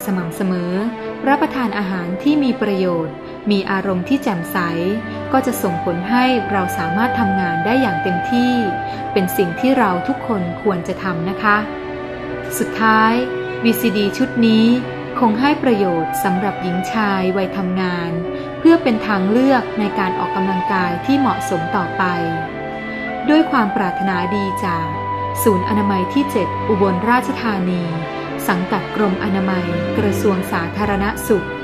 สม่ำเสมอรับประทานอาหารที่มีประโยชน์มีอารมณ์ที่แจ่มใสก็จะส่งผลให้เราสามารถทำงานได้อย่างเต็มที่เป็นสิ่งที่เราทุกคนควรจะทำนะคะสุดท้าย VCD ชุดนี้คงให้ประโยชน์สำหรับหญิงชายวัยทำงานเพื่อเป็นทางเลือกในการออกกำลังกายที่เหมาะสมต่อไปด้วยความปรารถนาดีจากศูนย์อนามัยที่ 7 อุบลราชธานีสังกัดกรมอนามัยกระทรวงสาธารณสุข